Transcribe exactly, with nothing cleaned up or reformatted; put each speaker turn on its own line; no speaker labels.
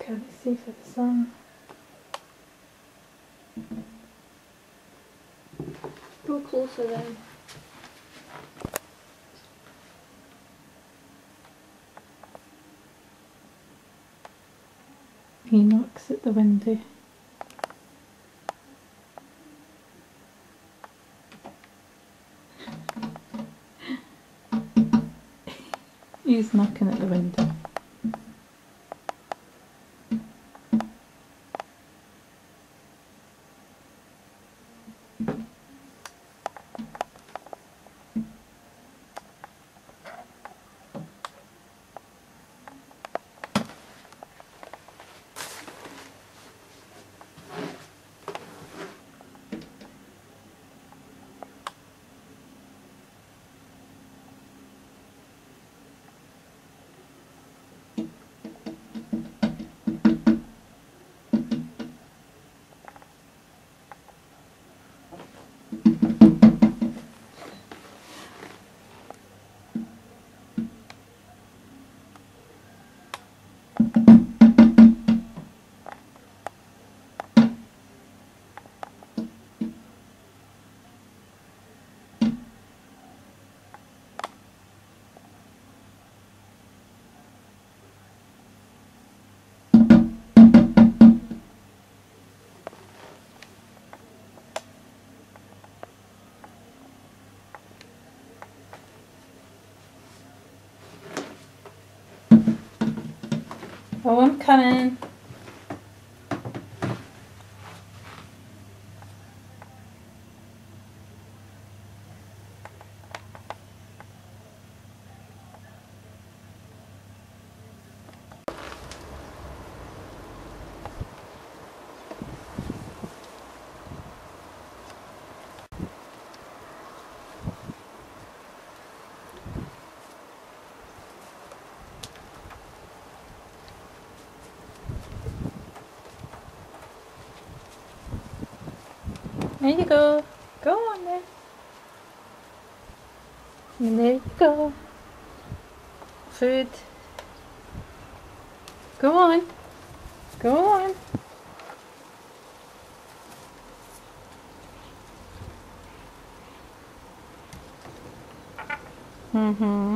Okay, let's see for the sun.
Go closer then.
He knocks at the window. He's knocking at the window. Oh, I'm coming. There you go. Go on then. And there you go. Food. Go on. Go on. Mm-hmm.